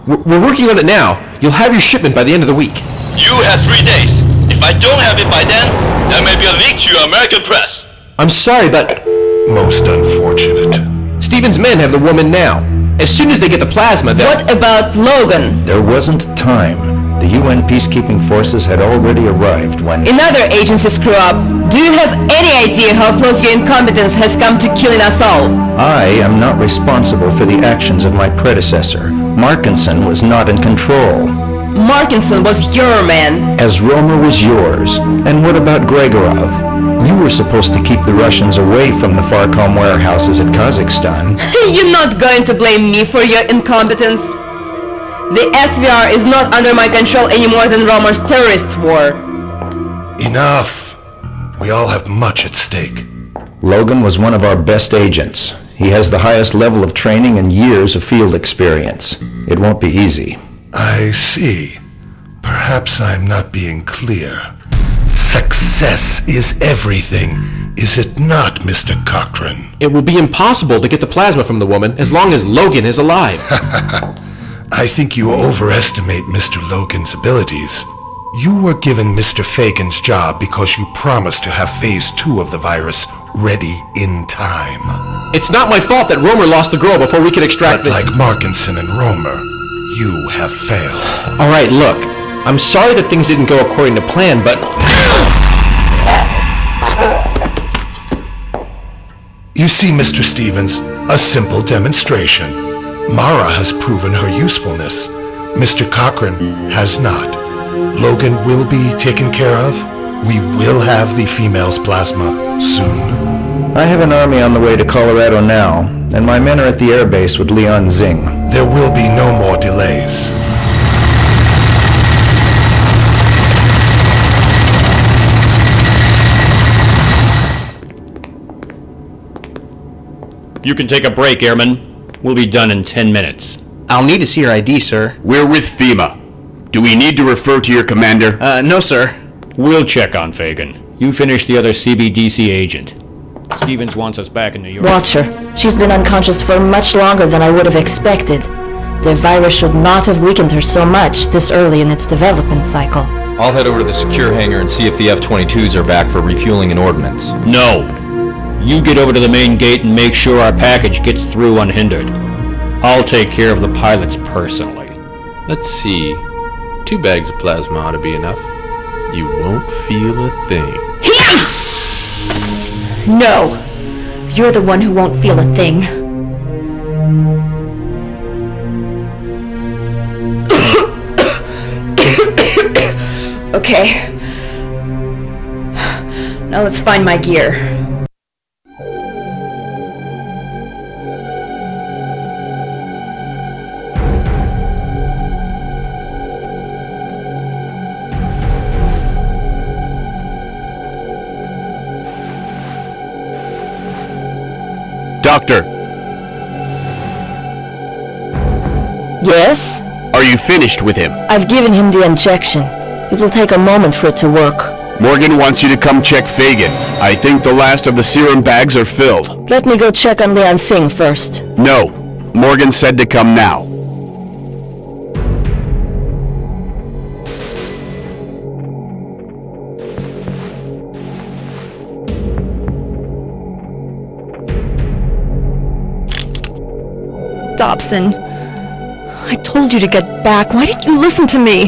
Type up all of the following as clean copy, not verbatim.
We're working on it now. You'll have your shipment by the end of the week. You have 3 days. If I don't have it by then, there may be a leak to your American press. I'm sorry, but... Most unfortunate. Stephen's men have the woman now. As soon as they get the plasma, they'll... What about Logan? There wasn't time. The UN peacekeeping forces had already arrived when... Another agency screw up. Do you have any idea how close your incompetence has come to killing us all? I am not responsible for the actions of my predecessor. Markinson was not in control. Markinson was your man. As Romer was yours. And what about Gregorov? You were supposed to keep the Russians away from the Farcom warehouses in Kazakhstan. You're not going to blame me for your incompetence. The SVR is not under my control any more than Romer's terrorist war. Enough. We all have much at stake. Logan was one of our best agents. He has the highest level of training and years of field experience. It won't be easy. I see. Perhaps I'm not being clear. Success is everything, is it not, Mr. Cochran? It will be impossible to get the plasma from the woman as long as Logan is alive. I think you overestimate Mr. Logan's abilities. You were given Mr. Fagan's job because you promised to have Phase 2 of the virus ready in time. It's not my fault that Romer lost the girl before we could extract But like Markinson and Romer, you have failed. All right, look. I'm sorry that things didn't go according to plan, but... You see, Mr. Stevens, a simple demonstration. Mara has proven her usefulness. Mr. Cochran has not. Logan will be taken care of. We will have the female's plasma soon. I have an army on the way to Colorado now, and my men are at the airbase with Leon Zing. There will be no more delays. You can take a break, Airman. We'll be done in 10 minutes. I'll need to see your ID, sir. We're with FEMA. Do we need to refer to your commander? No, sir. We'll check on Fagan. You finish the other CBDC agent. Stevens wants us back in New York. Watch her. She's been unconscious for much longer than I would have expected. The virus should not have weakened her so much this early in its development cycle. I'll head over to the secure hangar and see if the F-22s are back for refueling and ordnance. No. You get over to the main gate and make sure our package gets through unhindered. I'll take care of the pilots personally. Let's see. 2 bags of plasma ought to be enough. You won't feel a thing. No! You're the one who won't feel a thing. Okay. Now let's find my gear. Doctor, Yes? are you finished with him? I've given him the injection. It will take a moment for it to work. Morgan wants you to come check Fagan. I think the last of the serum bags are filled. Let me go check on Leon Singh first. No, Morgan said to come now. Dobson, I told you to get back. Why didn't you listen to me?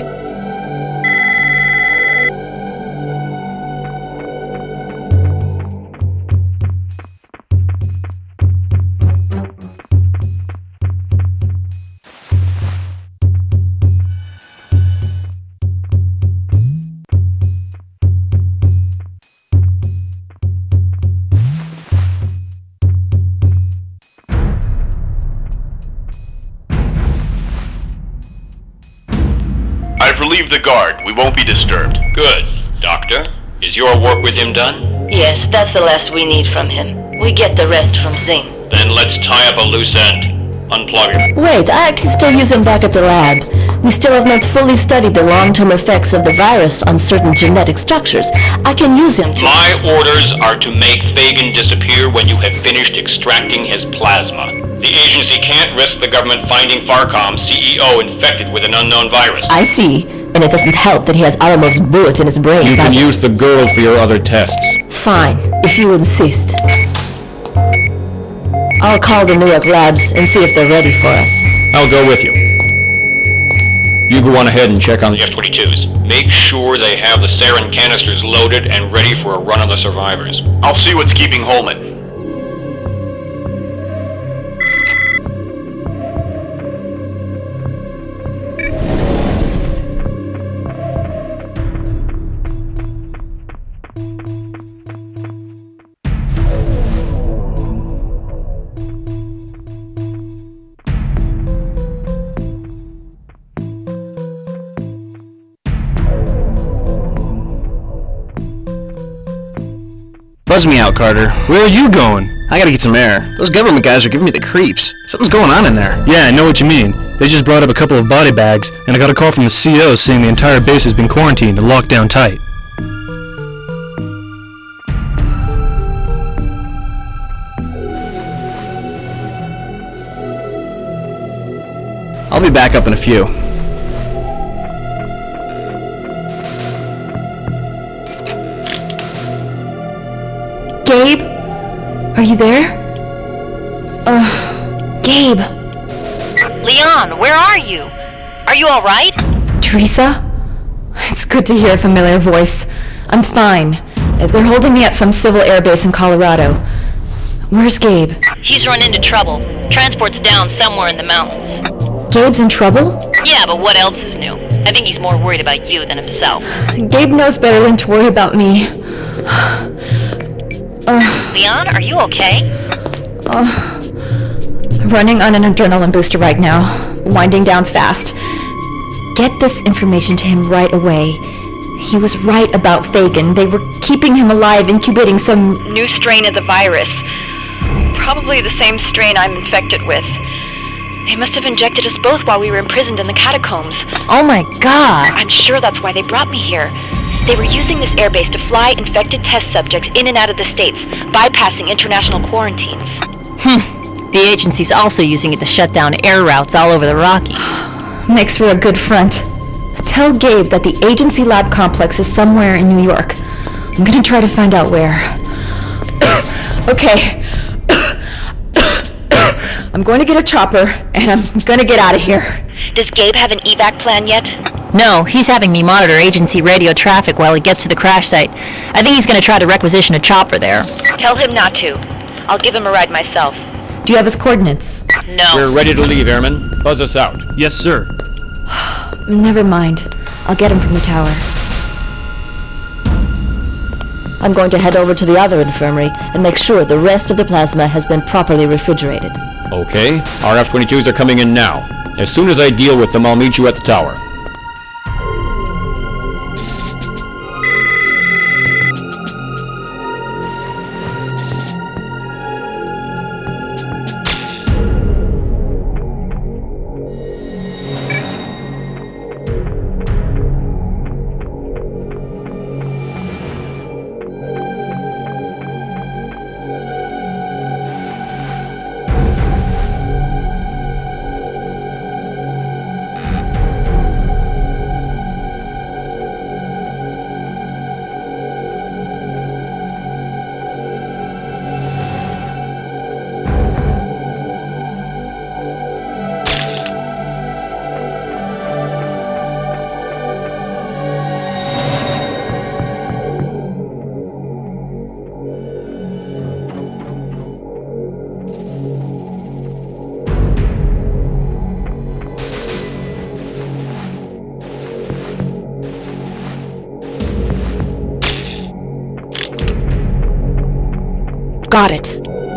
I've relieved the guard. We won't be disturbed. Good. Doctor, is your work with him done? Yes, that's the last we need from him. We get the rest from Zing. Then let's tie up a loose end. Unplug him. Wait, I can still use him back at the lab. We still have not fully studied the long-term effects of the virus on certain genetic structures. I can use him to... My orders are to make Fagan disappear when you have finished extracting his plasma. The agency can't risk the government finding Farcom's CEO infected with an unknown virus. I see. And it doesn't help that he has Aramov's bullet in his brain. You can use the girl for your other tests. Fine, if you insist. I'll call the New York labs and see if they're ready for us. I'll go with you. You go on ahead and check on the F-22s. Make sure they have the sarin canisters loaded and ready for a run on the survivors. I'll see what's keeping Holman. Buzz me out, Carter. Where are you going? I gotta get some air. Those government guys are giving me the creeps. Something's going on in there. Yeah, I know what you mean. They just brought up a couple of body bags, and I got a call from the CO saying the entire base has been quarantined and locked down tight. I'll be back up in a few. Gabe? Are you there? Gabe! Leon, where are you? Are you alright? Teresa? It's good to hear a familiar voice. I'm fine. They're holding me at some civil airbase in Colorado. Where's Gabe? He's run into trouble. Transport's down somewhere in the mountains. Gabe's in trouble? Yeah, but what else is new? I think he's more worried about you than himself. Gabe knows better than to worry about me. Leon, are you okay? Running on an adrenaline booster right now. Winding down fast. Get this information to him right away. He was right about Fagan. They were keeping him alive, incubating some new strain of the virus. Probably the same strain I'm infected with. They must have injected us both while we were imprisoned in the catacombs. Oh my God! I'm sure that's why they brought me here. They were using this airbase to fly infected test subjects in and out of the States, bypassing international quarantines. The agency's also using it to shut down air routes all over the Rockies. Makes for a good front. Tell Gabe that the agency lab complex is somewhere in New York. I'm gonna try to find out where. Okay. I'm going to get a chopper, and I'm gonna get out of here. Does Gabe have an evac plan yet? No, he's having me monitor agency radio traffic while he gets to the crash site. I think he's gonna try to requisition a chopper there. Tell him not to. I'll give him a ride myself. Do you have his coordinates? No. We're ready to leave, Airman. Buzz us out. Yes, sir. Never mind. I'll get him from the tower. I'm going to head over to the other infirmary and make sure the rest of the plasma has been properly refrigerated. Okay. Our F-22s are coming in now. As soon as I deal with them, I'll meet you at the tower. Got it.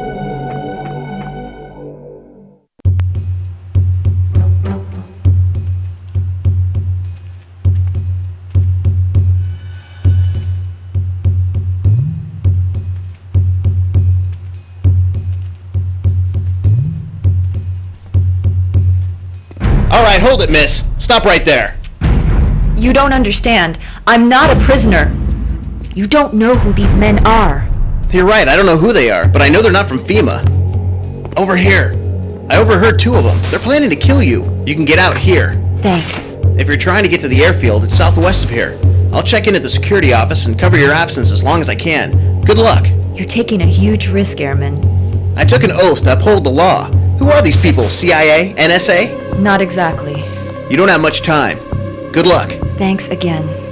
All right, hold it, miss. Stop right there. You don't understand. I'm not a prisoner. You don't know who these men are. You're right, I don't know who they are, but I know they're not from FEMA. Over here. I overheard 2 of them. They're planning to kill you. You can get out here. Thanks. If you're trying to get to the airfield, it's southwest of here. I'll check in at the security office and cover your absence as long as I can. Good luck. You're taking a huge risk, Airman. I took an oath to uphold the law. Who are these people? CIA? NSA? Not exactly. You don't have much time. Good luck. Thanks again.